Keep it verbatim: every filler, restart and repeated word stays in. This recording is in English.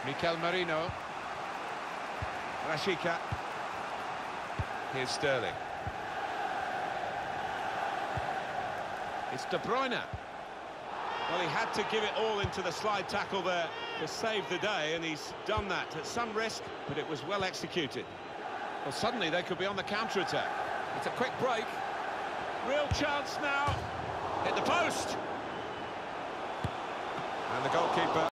Mikel Merino. Rashica. Here's Sterling. It's De Bruyne. Well, he had to give it all into the slide tackle there to save the day, and he's done that at some risk, but it was well executed. Well, suddenly they could be on the counter-attack. It's a quick break. Real chance now. Hit the post. And the goalkeeper